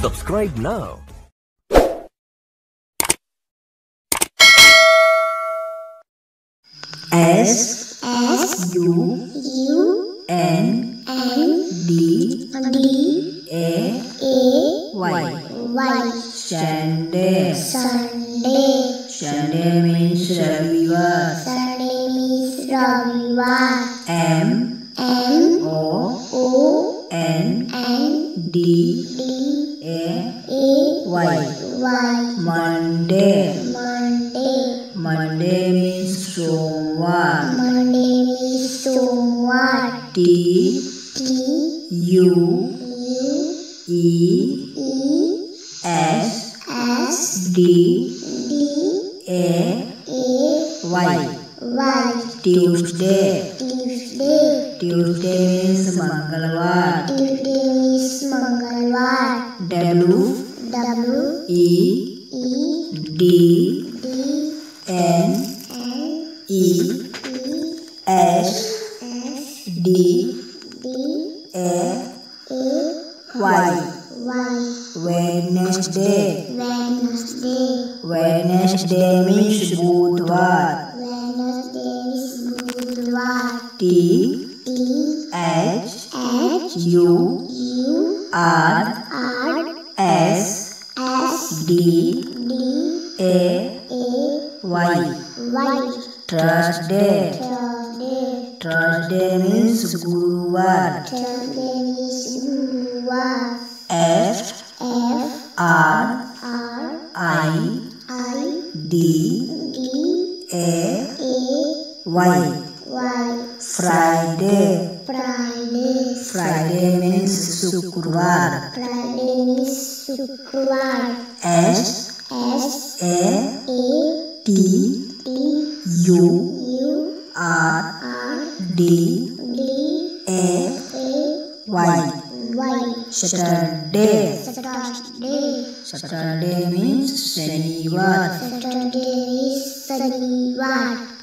Subscribe now. Sunday. Sunday means Ravivar. Monday. Monday means Somvar. Tuesday. Tuesday means Mangalwar. Wednesday. Wednesday means Budhwar. Thursday. Thursday means Guruvar. Friday. Friday means Sukrvar. Saturday. Saturday means Shanivar.